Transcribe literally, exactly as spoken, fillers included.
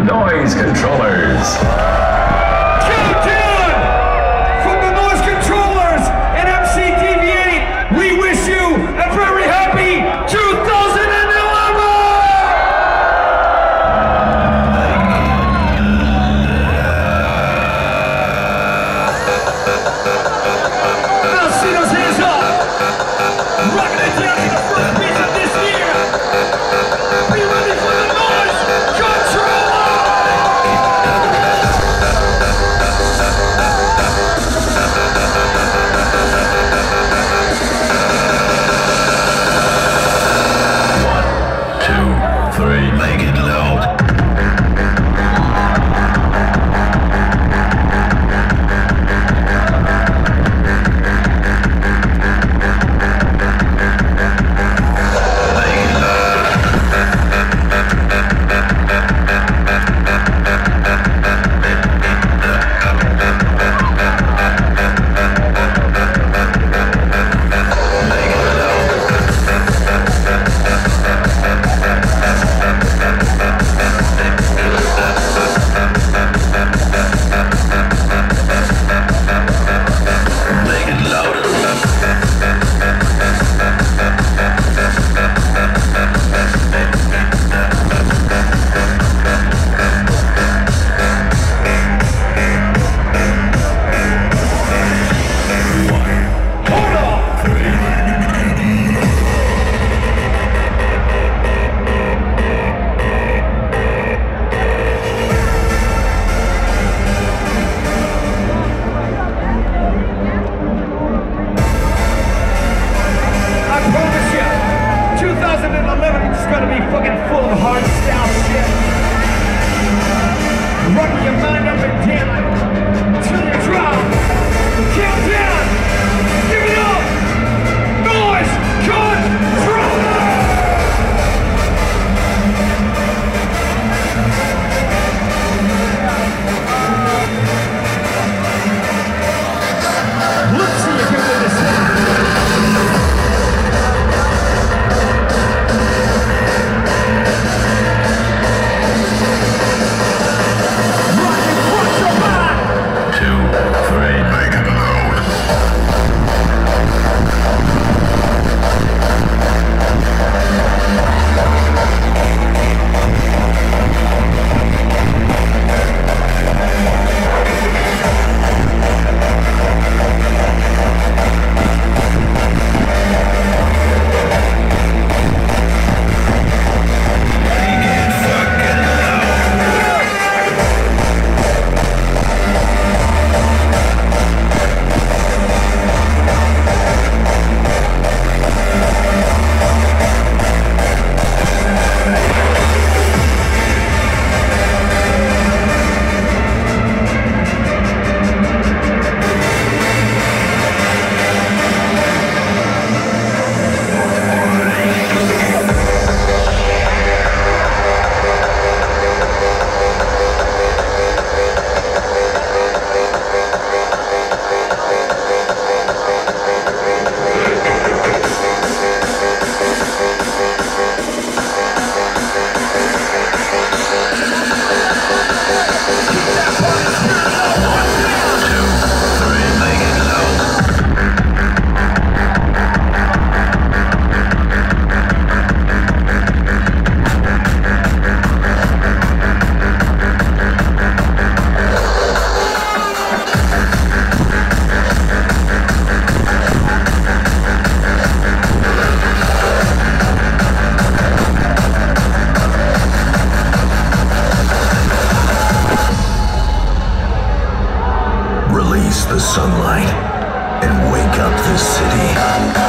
Noise Controllers. Countdown! From the Noise Controllers and M C D V eight, we wish you a very happy two thousand eleven! Now see those hands up! Rocking it down to the first beat of this year! Be ready for the Noise Controllers! Three, make it loud. Release the sunlight and wake up the city.